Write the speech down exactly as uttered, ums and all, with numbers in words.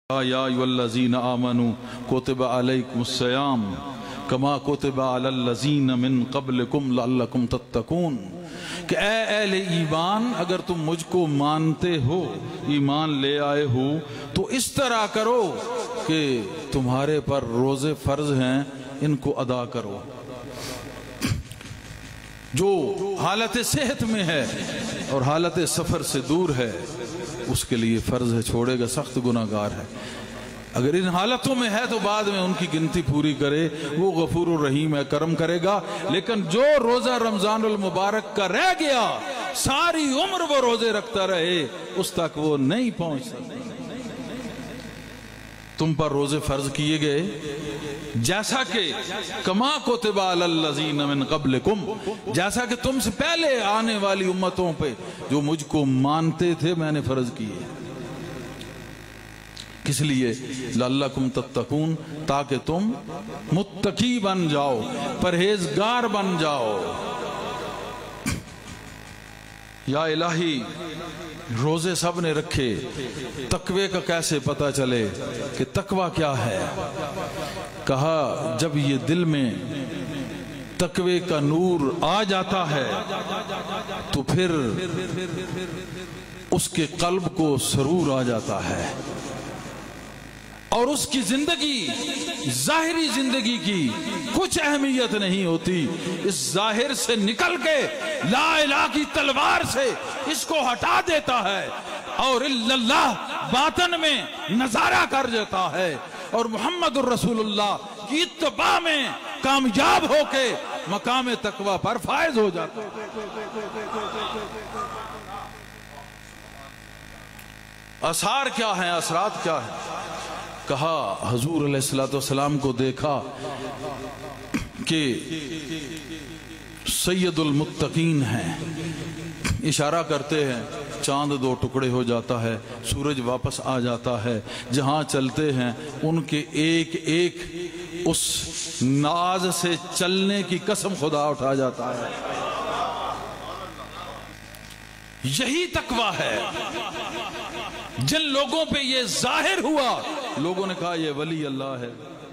یا ایھاالذین آمنوا کتب علیکم الصیام کما کتب علی الذین من قبلکم لعلکم تتقون، کہ اے اہل ایمان اگر تم مجھ کو مانتے ہو، ایمان لے آئے ہو، تو اس طرح کرو کہ تمہارے پر روزے فرض ہیں ان کو ادا کرو۔ جو حالت صحت میں ہے اور حالت سفر سے دور ہے اس کے لیے فرض ہے، چھوڑے گا سخت گناہگار ہے۔ اگر ان حالتوں میں ہے تو بعد میں ان کی گنتی پوری کرے، وہ غفور الرحیم ہے، کرم کرے گا۔ لیکن جو روزہ رمضان المبارک کا رہ گیا، ساری عمر وہ روزے رکھتا رہے، اس تک وہ نہیں پہنچ سکتا۔ تم پر روزے فرض کیے گئے جیسا کہ کما کتب علی الذین من قبلکم، جیسا کہ تم سے پہلے آنے والی امتوں پہ جو مجھ کو مانتے تھے میں نے فرض کیے۔ کس لیے؟ لعلکم تتقون، تاکہ تم متقی بن جاؤ، پرہیزگار بن جاؤ۔ یا الہی روزے سب نے رکھے، تقوی کا کیسے پتہ چلے کہ تقوی کیا ہے؟ کہا جب یہ دل میں تقوی کا نور آ جاتا ہے تو پھر اس کے قلب کو سرور آ جاتا ہے اور اس کی زندگی، ظاہری زندگی کی کچھ اہمیت نہیں ہوتی۔ اس ظاہر سے نکل کے لا الہ کی تلوار سے اس کو ہٹا دیتا ہے اور اللہ باطن میں نظارہ کر جاتا ہے اور محمد الرسول اللہ کی اتباع میں کامیاب ہو کے مقام تقوی پر فائز ہو جاتا ہے۔ اثار کیا ہیں؟ اثرات کیا ہیں؟ کہا حضور علیہ السلام کو دیکھا کہ سید المتقین ہیں، اشارہ کرتے ہیں، چاند دو ٹکڑے ہو جاتا ہے، سورج واپس آ جاتا ہے، جہاں چلتے ہیں ان کے ایک ایک اس ناز سے چلنے کی قسم خدا اٹھا جاتا ہے۔ یہی تقوی ہے۔ جن لوگوں پہ یہ ظاہر ہوا، لوگوں نے کہا یہ ولی اللہ ہے۔